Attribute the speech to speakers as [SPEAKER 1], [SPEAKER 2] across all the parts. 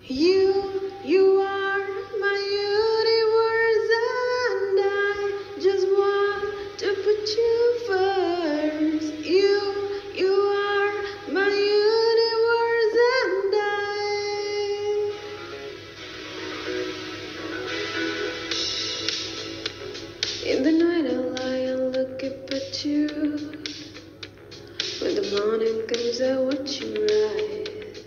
[SPEAKER 1] You are my universe, and I just want to put you first. You are my universe, and in the night I lie and look up at you. When the morning comes, I watch you rise.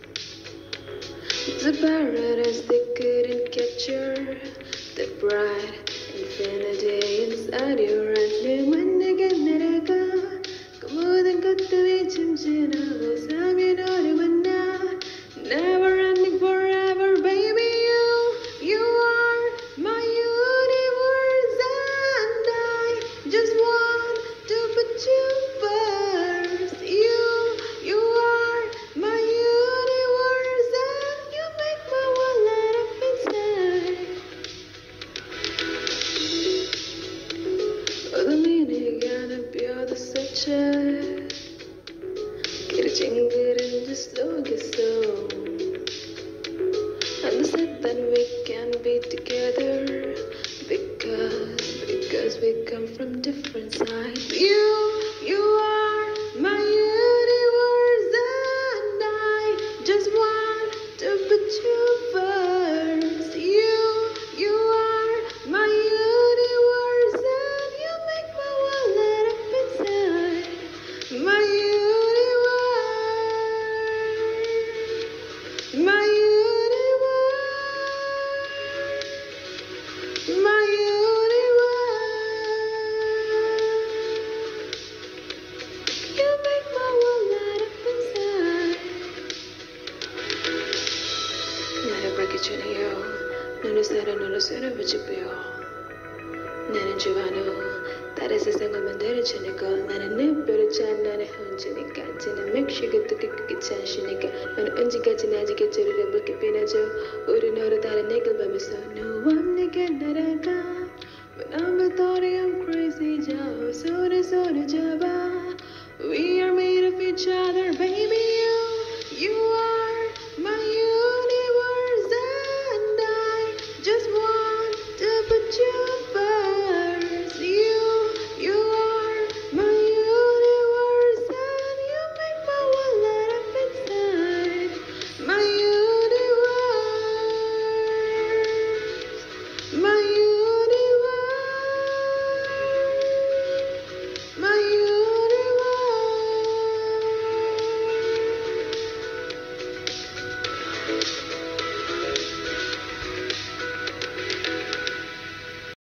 [SPEAKER 1] The paradise they couldn't capture the bright infinity inside your eyes. When again, come on and cut the way, Sam, you know it when never ending forever, baby. You are my universe, and I just want to put you first. You are my universe, and you make my world light up inside. Oh, the meaning gonna be all the such a get a jingle and just don't get so. And said that we can be together because we come from different sides. You are my universe, and I just want to put you first. You are my universe, and you make my world light up inside. My universe, my universe, my universe. You make my world light up inside. 나를 밝혀주네요. 눈을 살아 눈을 쏘는 빛이고요. 나는 좋아하는 다른 세상을 만들어주니까 나는 눈별을 찬 나는 혼자니까 나는 맥시가 뜨겁게 찬시니까 너는 언제까지나 아직 곁으로 붉게 빛나줘 우린 서로 다른 얘기를 보면서 너와 내게 날아가 When I'm with Tori I'm crazy 저 손을 잡아 We are made of each other baby you are